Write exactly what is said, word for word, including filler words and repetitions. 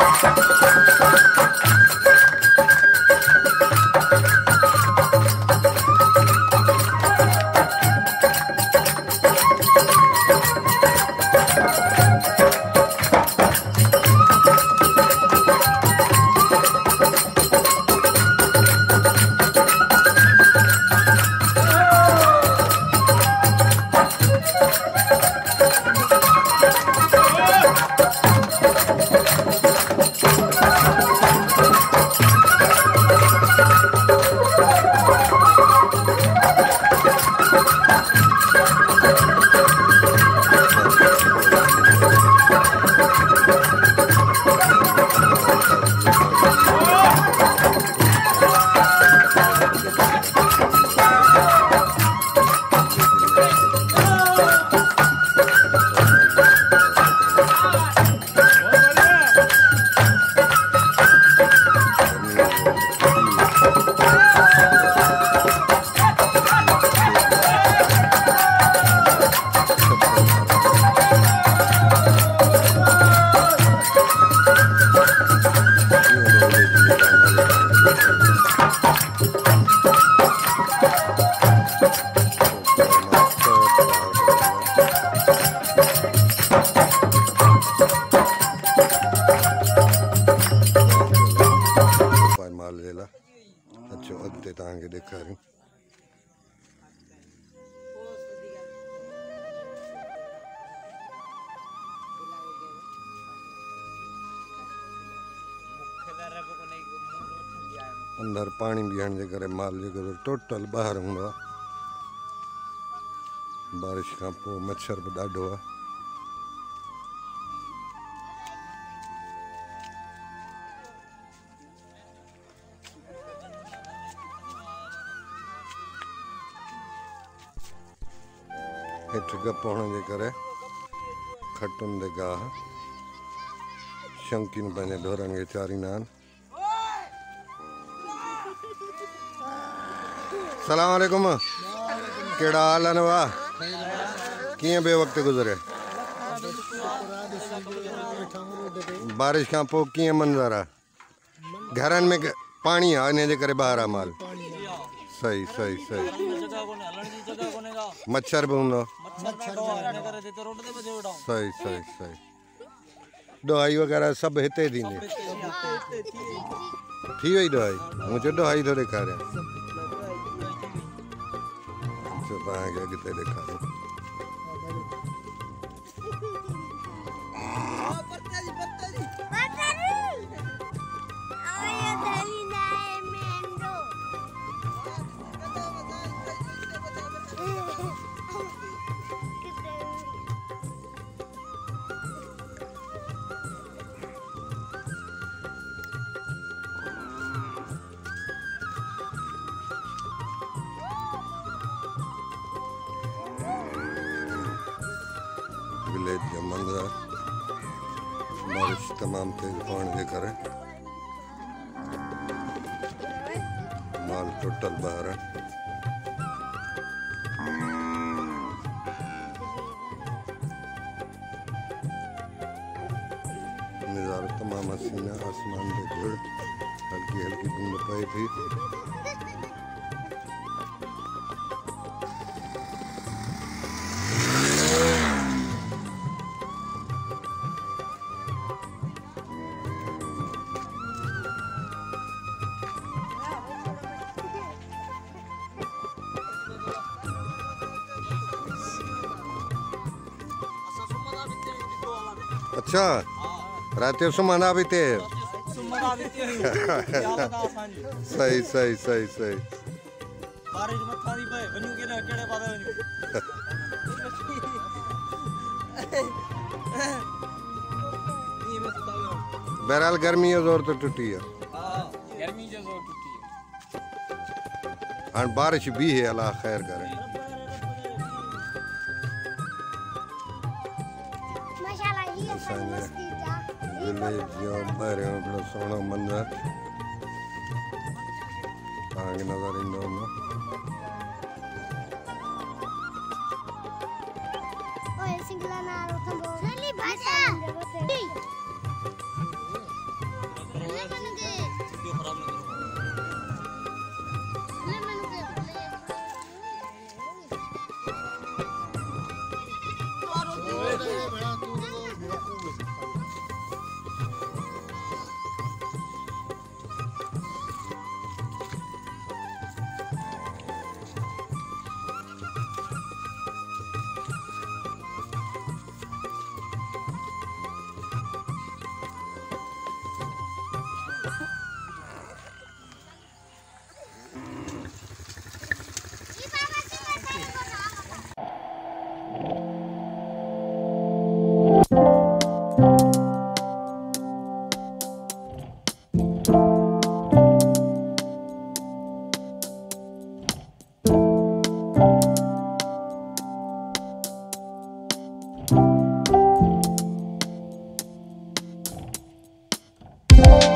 अंदर पानी बीहण जे करे माल जो टोटल बाहर हूंदो आहे। बारिश खां पोइ मच्छर भी ॾाढो आहे। हेठि गप हुअण जे करे खटुनि ते गाह शौक़ीन पंहिंजे ढोरनि खे चारींदा आहिनि। सलाम वालेकुम, केड़ा हाल है वाह? किएं बे वक्त गुजरे? बारिश का पो किएं मंजर है? घरन में पानी है इन जे करे बाहर माल। सही सही सही। मच्छर भी हूंदो। सही सही सही। दवाई वगैरह सब हिते थींदी? थी वई दवाई? मुझे दवाई थो ॾेखारियां। अॻिते ॾेखारियो। विलेज का मंजर बारिश तमाम तेज पड़ने के करे माल टोटल बाहर है। नज़ारा तमाम हसीन है। आसमान पे धूल हल्की हल्की बूंद पई थी। अच्छा रात सुमंदा भी थे। सही सही सही सही। बारिश मत थारी पे वन्यू के केड़े पासे वन्यू। बहरहाल गर्मी जो जोर तो टूटी है। हां गर्मी जो जोर टूटी है। और बारिश भी है, अल्लाह खैर करे। विलेज जो ॿाहिरियों हिकिड़ो सुहिणो मंदरु तव्हांखे नज़र ईंदो हूंदो। है।